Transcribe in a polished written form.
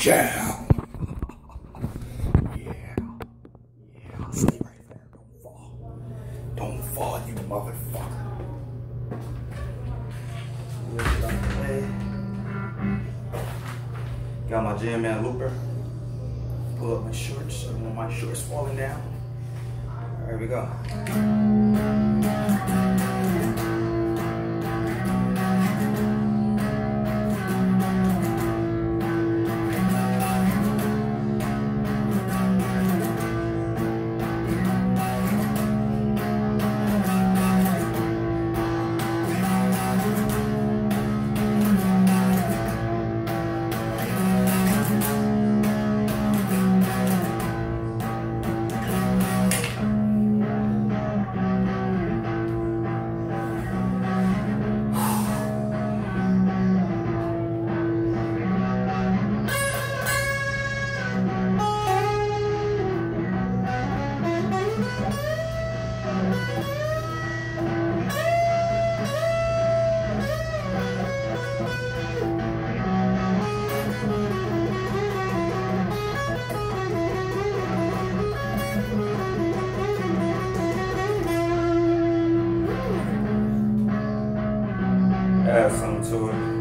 Yeah. Yeah. Stay right there. Don't fall. Don't fall, you motherfucker. Got my Jam Man looper. Pull up my shorts. I don't want my shorts falling down. There we go. Add something to it.